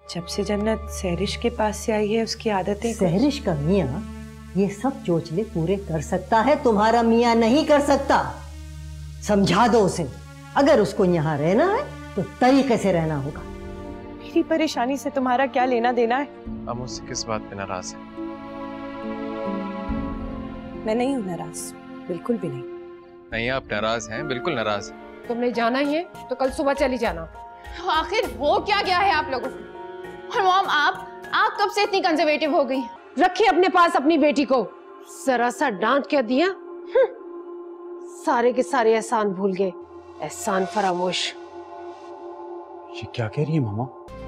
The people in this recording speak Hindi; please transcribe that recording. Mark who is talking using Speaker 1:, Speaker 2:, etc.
Speaker 1: जब से जन्नत सहरिश के पास से आई है उसकी आदतें।
Speaker 2: सहरिश का मियाँ ये सब चोचले पूरे कर सकता है, तुम्हारा मियाँ नहीं कर सकता। समझा दो उसे, अगर उसको यहाँ रहना है तो तरीके से रहना होगा।
Speaker 1: मेरी परेशानी से तुम्हारा क्या लेना देना है?
Speaker 3: आप मुझसे किस बात पे नाराज हैं?
Speaker 1: मैं नहीं हूँ नाराज, बिल्कुल भी नहीं।
Speaker 3: नहीं, आप नाराज हैं, बिल्कुल नाराज हैं।
Speaker 4: तुमने जाना ही है तो कल सुबह चली जाना।
Speaker 5: आखिर हो क्या गया है आप लोगों को? और मॉम आप कब से इतनी कंजर्वेटिव हो गई?
Speaker 4: रखी अपने पास अपनी बेटी को, जरा सा डांट क्या दिया, सारे के सारे एहसान भूल गए। एहसान फरामोश।
Speaker 6: ये क्या कह रही है मामा?